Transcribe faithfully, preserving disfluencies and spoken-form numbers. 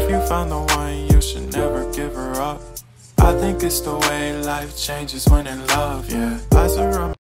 If you found the one, you should never give her up. I think it's the way life changes when in love, yeah. I surround